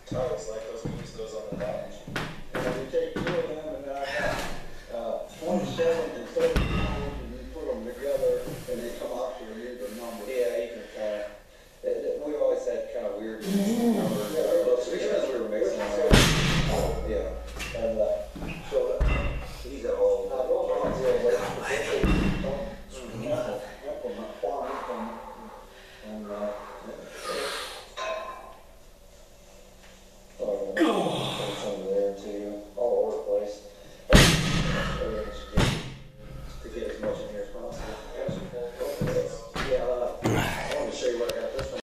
Titles like those, we use those on the back. And then you take two of them and I got 27 and 30 pounds and you put them together and they come out to an even number. Yeah, you can kind of, we always had kind of weird numbers, because we were mixing them. Yeah. And so These are all. those are real ways to implement farming and Some there too, all over the place. Everything's